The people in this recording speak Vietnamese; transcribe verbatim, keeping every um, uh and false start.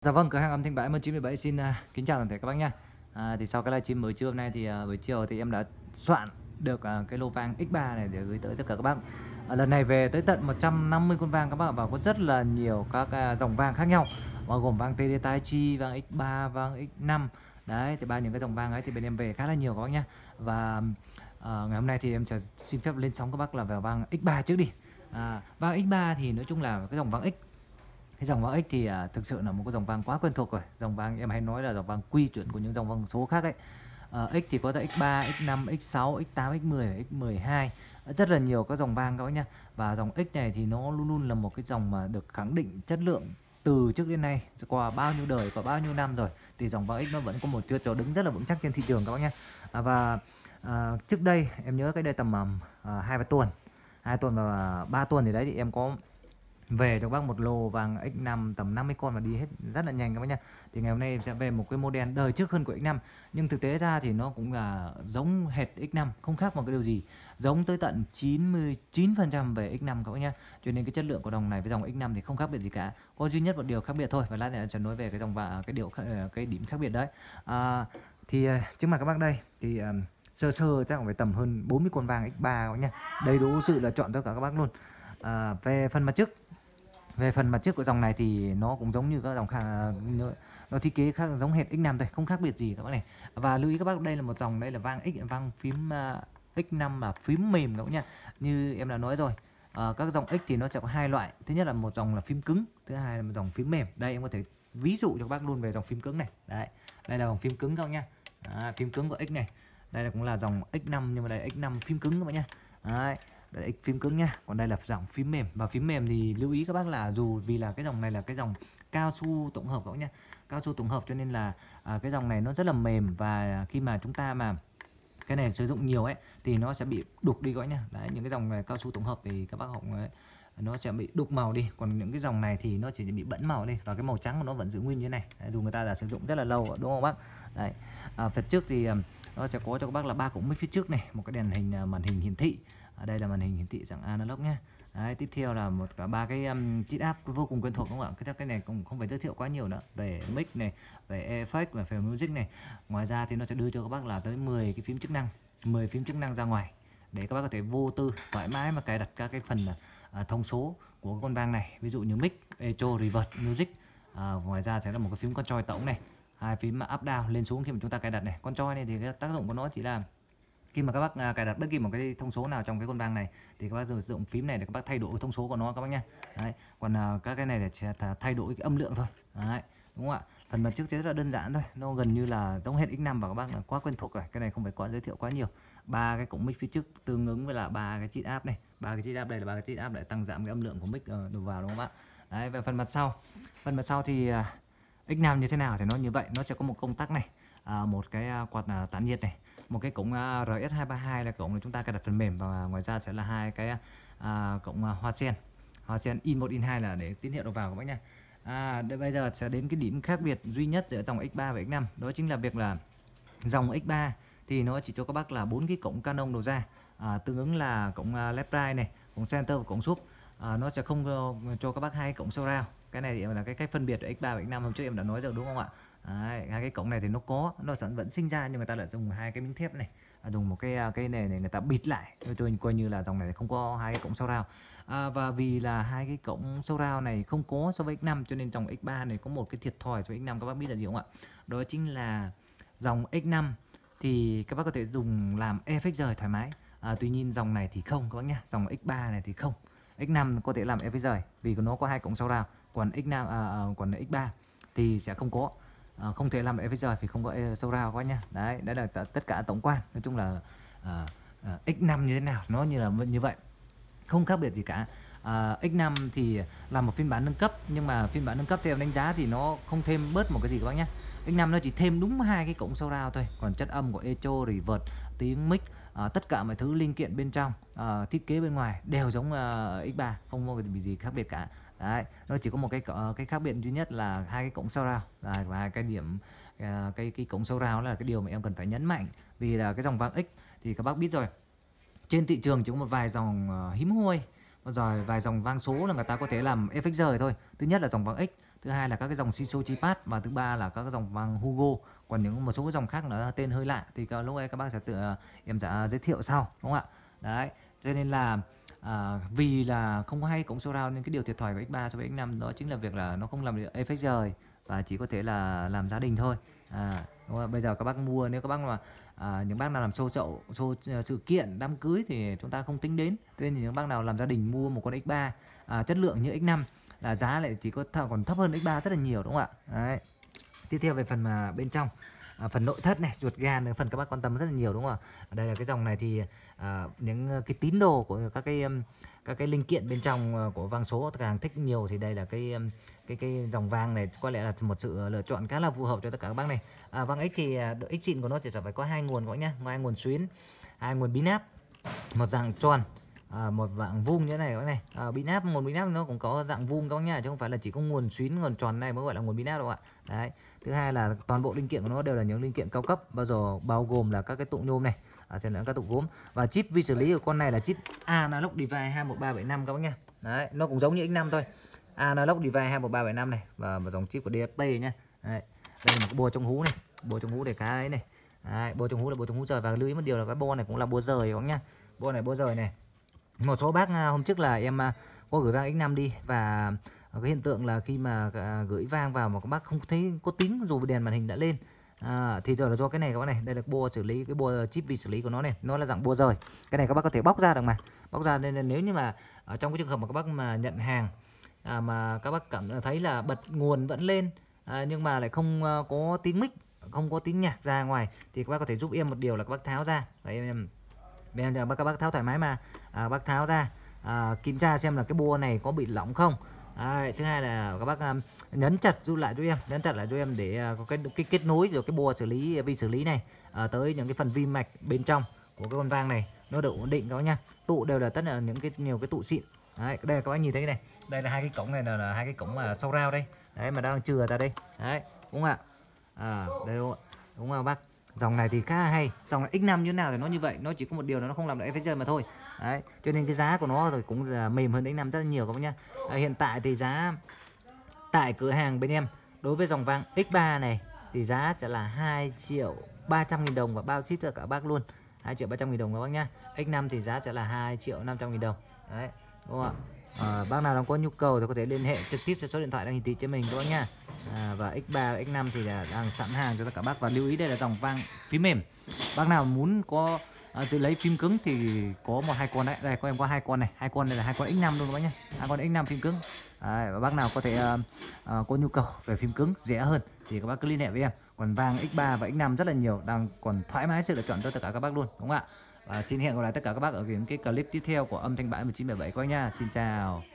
Dạ vâng, cửa hàng âm thanh bãi M chín bảy xin à, kính chào toàn thể các bác nha. À, thì sau cái livestream mới trưa hôm nay thì à, buổi chiều thì em đã soạn được à, cái lô vàng X ba này để gửi tới tất cả các bác. À, lần này về tới tận một trăm năm mươi con vàng các bác, và có rất là nhiều các à, dòng vàng khác nhau, bao gồm vàng tê đê Tai Chi, vàng X ba, vàng X năm. Đấy, thì ba những cái dòng vàng ấy thì bên em về khá là nhiều các bác nhá. Và à, ngày hôm nay thì em sẽ xin phép lên sóng các bác là vào vàng X ba trước đi. À, vàng X ba thì nói chung là cái dòng vàng X cái dòng vàng X thì à, thực sự là một cái dòng vàng quá quen thuộc rồi. Dòng vàng em hay nói là dòng vàng quy chuẩn của những dòng vàng số khác đấy. À, X thì có tới X ba, X năm, X sáu, X tám, X mười, X mười hai, rất là nhiều các dòng vàng các bác nhá. Và dòng X này thì nó luôn luôn là một cái dòng mà được khẳng định chất lượng từ trước đến nay, qua bao nhiêu đời, qua bao nhiêu năm rồi, thì dòng vàng X nó vẫn có một chiều chỗ đứng rất là vững chắc trên thị trường các bác nhá. À, và à, trước đây em nhớ cái đây tầm à, hai ba tuần hai tuần và ba tuần thì đấy, thì em có về cho bác một lô vàng X năm tầm năm mươi con và đi hết rất là nhanh các bác nha. Thì ngày hôm nay em sẽ về một cái model đời trước hơn của X năm, nhưng thực tế ra thì nó cũng là giống hệt X năm, không khác một cái điều gì, giống tới tận chín mươi chín phần trăm về X năm các bác nha. Cho nên cái chất lượng của dòng này với dòng X năm thì không khác biệt gì cả, có duy nhất một điều khác biệt thôi, và lát nữa sẽ nói về cái dòng và cái điều cái điểm khác biệt đấy. À, thì trước mặt các bác đây thì um, sơ sơ chắc phải tầm hơn bốn mươi con vàng X ba các bác nha, đầy đủ sự lựa chọn cho cả các bác luôn. À, về phần mặt trước về phần mặt trước của dòng này thì nó cũng giống như các dòng khác, nó thiết kế khác giống hệt X năm thôi, không khác biệt gì các bác này. Và lưu ý các bác, đây là một dòng, đây là vàng X, vàng phím uh, X năm mà phím mềm các bác nha. Như em đã nói rồi, uh, các dòng X thì nó sẽ có hai loại, thứ nhất là một dòng là phím cứng, thứ hai là một dòng phím mềm. Đây em có thể ví dụ cho các bác luôn về dòng phím cứng này. Đấy, đây là dòng phím cứng các bác nha. Đấy, phím cứng của X này. Đây là cũng là dòng X năm, nhưng mà đây là X năm phím cứng các bác nha. Đấy, đây là phím cứng nha, còn đây là dòng phím mềm. Và phím mềm thì lưu ý các bác là dù vì là cái dòng này là cái dòng cao su tổng hợp các bác nhá, cao su tổng hợp, cho nên là à, cái dòng này nó rất là mềm, và khi mà chúng ta mà cái này sử dụng nhiều ấy thì nó sẽ bị đục đi các bác nhá. Đấy, những cái dòng này cao su tổng hợp thì các bác học ấy, nó sẽ bị đục màu đi, còn những cái dòng này thì nó chỉ bị bẩn màu đi, và cái màu trắng của nó vẫn giữ nguyên như thế này. Đấy, dù người ta đã sử dụng rất là lâu đúng không bác? Đấy, à, phía trước thì nó sẽ có cho các bác là ba cổng mic phía trước này, một cái đèn hình màn hình hiển thị. Ở đây là màn hình hiển thị dạng analog nhé. Đấy, tiếp theo là một cả ba cái um, chip áp vô cùng quen thuộc đúng không ạ? Cái cái này cũng không phải giới thiệu quá nhiều nữa về mic này, về effect và về music này. Ngoài ra thì nó sẽ đưa cho các bác là tới mười cái phím chức năng, mười phím chức năng ra ngoài để các bác có thể vô tư thoải mái mà cài đặt các cái phần uh, thông số của con vàng này, ví dụ như mic, echo, reverb, music. Uh, ngoài ra sẽ là một cái phím control tổng này, hai phím up down lên xuống khi mà chúng ta cài đặt này. Control này thì cái tác dụng của nó chỉ là khi mà các bác cài đặt bất kỳ một cái thông số nào trong cái con vàng này thì các bác sử dụng phím này để các bác thay đổi thông số của nó các bác nhá. Đấy, còn các cái này để sẽ thay đổi cái âm lượng thôi. Đấy, đúng không ạ? Phần mặt trước thì rất là đơn giản thôi, nó gần như là giống hệt X năm và các bác là quá quen thuộc rồi, cái này không phải quá giới thiệu quá nhiều. Ba cái cổng mic phía trước tương ứng với là ba cái chip áp này, ba cái chip áp đây là ba cái chip áp để tăng giảm cái âm lượng của mic đầu vào đúng không ạ? Đấy, và phần mặt sau, phần mặt sau thì X năm như thế nào thì nó như vậy, nó sẽ có một công tắc này, à, một cái quạt tản nhiệt này, một cái cổng R S hai ba hai là cổng để chúng ta cài đặt phần mềm, và ngoài ra sẽ là hai cái à, cổng hoa sen, hoa sen in một in hai là để tín hiệu đầu vào các bác nha. À, để bây giờ sẽ đến cái điểm khác biệt duy nhất giữa dòng X ba và X năm, đó chính là việc là dòng X ba thì nó chỉ cho các bác là bốn cái cổng Canon đầu ra, à, tương ứng là cổng left right này, cổng center và cổng sub. À, nó sẽ không cho các bác hai cổng surround. Cái này thì là cái cách phân biệt X ba và X năm hôm trước em đã nói rồi đúng không ạ? Đấy, hai cái cổng này thì nó có, nó vẫn sinh ra, nhưng người ta lại dùng hai cái miếng thép này, à, dùng một cái cái này này người ta bịt lại, tôi coi như là dòng này không có hai cái cổng surround. À, và vì là hai cái cổng surround này không có so với X năm, cho nên dòng X ba này có một cái thiệt thòi cho X năm, các bác biết là gì không ạ? Đó chính là dòng X năm thì các bác có thể dùng làm effect rời thoải mái, à, tuy nhiên dòng này thì không các bác nhá, dòng X ba này thì không. X năm có thể làm effect rời vì nó có hai cổng surround, còn X năm à, còn X ba thì sẽ không có. À, không thể làm effect rời vì không có surround quá nha. Đấy, đấy là tất cả tổng quan. Nói chung là à, à, X năm như thế nào nó như là như vậy, không khác biệt gì cả. À, X năm thì là một phiên bản nâng cấp, nhưng mà phiên bản nâng cấp theo đánh giá thì nó không thêm bớt một cái gì các bác nhé. X năm nó chỉ thêm đúng hai cái cổng surround thôi, còn chất âm của echo, reverb, tiếng mic, à, tất cả mọi thứ linh kiện bên trong, à, thiết kế bên ngoài đều giống uh, X ba, không có cái gì khác biệt cả. Đấy, nó chỉ có một cái cái khác biệt duy nhất là hai cái cổng surround, à, và cái điểm uh, cái cái cổng surround là cái điều mà em cần phải nhấn mạnh, vì là cái dòng vàng X thì các bác biết rồi, trên thị trường chỉ có một vài dòng uh, hiếm hoi, rồi vài dòng vang số là người ta có thể làm effect rời thôi. Thứ nhất là dòng vàng X, thứ hai là các cái dòng Siso Chipat, và thứ ba là các cái dòng vàng Hugo. Còn những một số cái dòng khác nó tên hơi lạ thì các lúc ấy các bác sẽ tự em sẽ giới thiệu sau, đúng không ạ? Đấy, cho nên là à, vì là không có hay cổng surround nên cái điều thiệt thòi của ích ba so với ích năm đó chính là việc là nó không làm được effect rời và chỉ có thể là làm gia đình thôi. À, đúng không? Bây giờ các bác mua, nếu các bác mà à, những bác nào làm show chậu, show sự kiện, đám cưới thì chúng ta không tính đến. Tuy nhiên những bác nào làm gia đình mua một con ích ba à, chất lượng như ích năm là giá lại chỉ có th còn thấp hơn ích ba rất là nhiều, đúng không ạ? Đấy. Tiếp theo về phần mà bên trong, à, phần nội thất này, ruột gan này, phần các bác quan tâm rất là nhiều, đúng không ạ? Ở đây là cái dòng này thì à, những cái tín đồ của các cái các cái linh kiện bên trong của vàng số khách hàng thích nhiều thì đây là cái cái cái dòng vàng này có lẽ là một sự lựa chọn khá là phù hợp cho tất cả các bác này. À, vàng X thì độ X xịn của nó chỉ phải có hai nguồn các nhá, hai nguồn xuyến, hai nguồn bí áp, một dạng tròn, à, một dạng vuông như thế này các này. À, bí áp, nguồn bí áp nó cũng có dạng vuông các nhá, chứ không phải là chỉ có nguồn xuyến, nguồn tròn này mới gọi là nguồn bí áp đâu ạ. Đấy. Thứ hai là toàn bộ linh kiện của nó đều là những linh kiện cao cấp, bao giờ bao gồm là các cái tụ nhôm này, à, trên là các tụ gốm, và chip vi xử lý của con này là chip Analog Device hai một ba bảy năm các bác nhá. Đấy, nó cũng giống như ích năm thôi. Analog Device hai một ba bảy năm này, và một dòng chip của đê ép pê nhá. Đấy. Đây là một cái bô trong hú này, bô trong hú để cái ấy này. Đấy, bô trong hú là bô trong hú rời, và lưu ý một điều là cái bô này cũng là bô rời các bác nhá. Bô này bô rời này. Một số bác hôm trước là em có gửi vang ích năm đi, và cái hiện tượng là khi mà gửi vang vào mà các bác không thấy có tím dù đèn màn hình đã lên, à, thì rồi là do cái này các bác này. Đây là bô xử lý, cái bô chip vi xử lý của nó này, nó là dạng bô rời. Cái này các bác có thể bóc ra được mà, bóc ra, nên là nếu như mà ở trong cái trường hợp mà các bác mà nhận hàng, à, mà các bác cảm thấy là bật nguồn vẫn lên, à, nhưng mà lại không có tiếng mic, không có tiếng nhạc ra ngoài, thì các bác có thể giúp em một điều là các bác tháo ra. Đấy, em bên các bác tháo thoải mái mà, à, bác tháo ra, à, kiểm tra xem là cái bô này có bị lỏng không. À, thứ hai là các bác um, nhấn chặt giúp lại cho em, nhấn chặt lại cho em để uh, có cái, cái kết nối rồi cái bô xử lý vi xử lý này uh, tới những cái phần vi mạch bên trong của cái con vang này nó được ổn định các bác nhá. Tụ đều là tất là những cái nhiều cái tụ xịn. Đấy, đây các bác nhìn thấy cái này, đây là hai cái cổng này là, là hai cái cổng mà sau rao đây, đấy mà đang chừa ra đây, đấy đúng không ạ? À, đây đúng không ạ? Đúng không bác? Dòng này thì khá là hay. Dòng ích năm như thế nào thì nó như vậy, nó chỉ có một điều là nó không làm được effect rơi mà thôi. Đấy, cho nên cái giá của nó rồi cũng là mềm hơn ích năm rất là nhiều các bác nhá. À, hiện tại thì giá tại cửa hàng bên em đối với dòng vang ích ba này thì giá sẽ là hai triệu ba trăm nghìn đồng và bao ship cho cả bác luôn. hai triệu ba trăm nghìn đồng các bác nhá. ích năm thì giá sẽ là hai triệu năm trăm nghìn đồng. Đấy, đúng không ạ? À, bác nào đang có nhu cầu thì có thể liên hệ trực tiếp cho số điện thoại đang hiển thị trên mình các bác nha. À, và ích ba và ích năm thì là đang sẵn hàng cho tất cả bác, và lưu ý đây là dòng vang phím mềm. Bác nào muốn có à, lấy phím cứng thì có một hai con đấy, đây có em có hai con này, hai con này là hai con ích năm luôn các bác nhé, hai con ích năm phím cứng. Đấy, và bác nào có thể uh, uh, có nhu cầu về phím cứng rẻ hơn thì các bác cứ liên hệ với em. Còn vang ích ba và ích năm rất là nhiều, đang còn thoải mái sự lựa chọn cho tất cả các bác luôn, đúng không ạ? Và xin hẹn gặp lại tất cả các bác ở những cái clip tiếp theo của âm thanh bãi một chín bảy bảy coi nha. Xin chào.